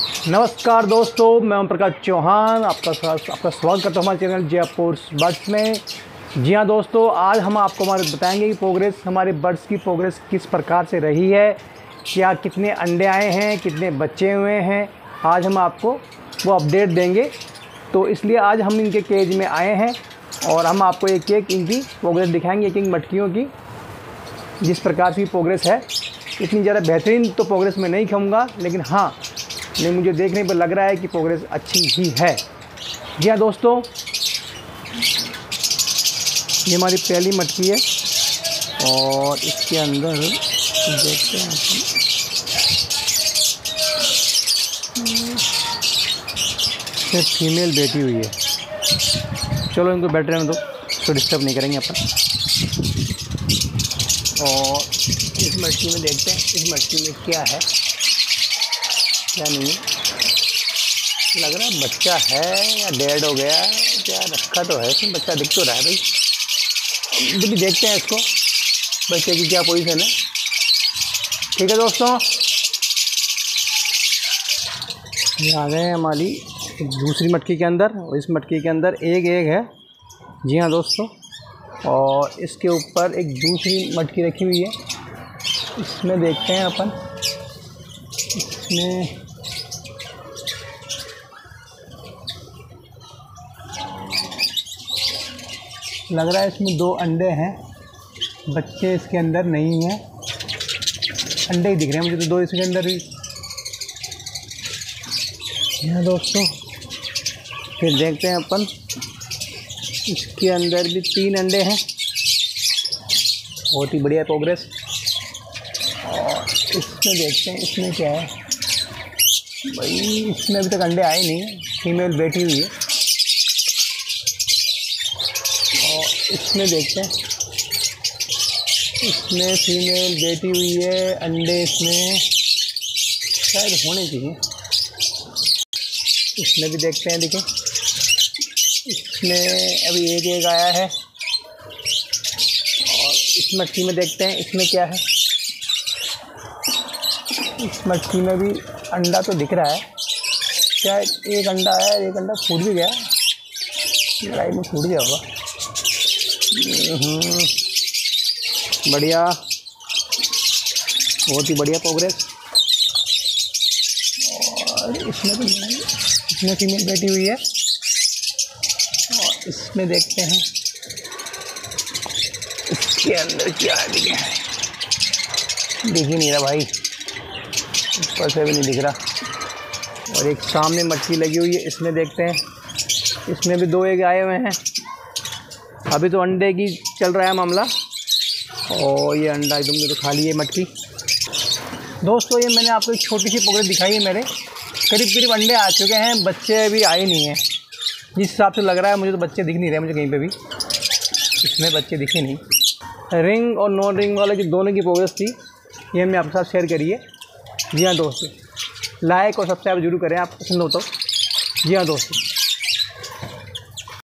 नमस्कार दोस्तों, मैं ओम प्रकाश चौहान आपका स्वागत करता हूँ हमारे चैनल जयपुर बर्ड्स में। जी हाँ दोस्तों, आज हम आपको बताएंगे कि प्रोग्रेस हमारे बर्ड्स की प्रोग्रेस किस प्रकार से रही है, क्या कितने अंडे आए हैं, कितने बच्चे हुए हैं। आज हम आपको वो अपडेट देंगे। तो इसलिए आज हम इनके केज में आए हैं और हम आपको एक एक इनकी प्रोग्रेस दिखाएंगे, एक एक मटकियों की जिस प्रकार की प्रोग्रेस है। इतनी ज़्यादा बेहतरीन तो प्रोग्रेस मैं नहीं कहूँगा, लेकिन हाँ, नहीं मुझे देखने पर लग रहा है कि प्रोग्रेस अच्छी ही है। जी हाँ दोस्तों, ये हमारी पहली मटकी है और इसके अंदर देखते हैं इसमें फीमेल बैठी हुई है। चलो इनको बैठ रहने दो, तो डिस्टर्ब नहीं करेंगे अपन। और इस मटकी में देखते हैं इस मटकी में क्या है क्या नहीं है। लग रहा है बच्चा है या डेड हो गया, क्या रखा तो है इसमें, बच्चा दिख तो रहा है भाई। जब भी देखते हैं इसको, बच्चे की क्या पोजीशन है। ठीक है दोस्तों, ये आ गए हैं हमारी दूसरी मटकी के अंदर और इस मटकी के अंदर एक एग है। जी हाँ दोस्तों, और इसके ऊपर एक दूसरी मटकी रखी हुई है। इसमें देखते हैं अपन, इसमें लग रहा है इसमें 2 अंडे हैं, बच्चे इसके अंदर नहीं हैं। अंडे ही दिख रहे हैं मुझे तो 2 इसके अंदर ही। हाँ दोस्तों, फिर देखते हैं अपन, इसके अंदर भी 3 अंडे हैं। बहुत ही बढ़िया प्रोग्रेस। और इसमें देखते हैं इसमें क्या है भाई। इसमें अभी तक अंडे आए नहीं, फीमेल बैठी हुई है। और इसमें देखते हैं, इसमें फीमेल बैठी हुई है। अंडे इसमें शायद होने चाहिए। इसमें भी देखते हैं, देखिए इसमें अभी एक आया है। और इस मटकी में देखते हैं इसमें क्या है। इस मटकी में भी अंडा तो दिख रहा है, शायद एक अंडा है, एक अंडा फूट भी गया, लड़ाई में फूट गया होगा। बढ़िया, बहुत ही बढ़िया प्रोग्रेस। और इसमें तो इसमें फीमेल बैठी हुई है। और इसमें देखते हैं इसके अंदर क्या है, दिख ही नहीं रहा भाई, ऊपर से भी नहीं दिख रहा। और एक सामने मटकी लगी हुई है, इसमें देखते हैं, इसमें भी 2 एग आए हुए हैं। अभी तो अंडे की चल रहा है मामला। और ये अंडा एकदम तो खाली है मटकी। दोस्तों, ये मैंने आपको एक छोटी सी प्रोग्रेस दिखाई है। मेरे करीब अंडे आ चुके हैं, बच्चे अभी आए नहीं हैं। जिस हिसाब से लग रहा है मुझे, तो बच्चे दिख नहीं रहे मुझे कहीं पे भी। इसमें बच्चे दिखे नहीं। रिंग और नॉन रिंग वाले की दोनों की प्रोग्रेस थी, ये हमने आपके साथ शेयर करी है। जी हाँ दोस्तों, लाइक और सब्सक्राइब जरूर करें आप पसंद हो तो। जी हाँ दोस्तों।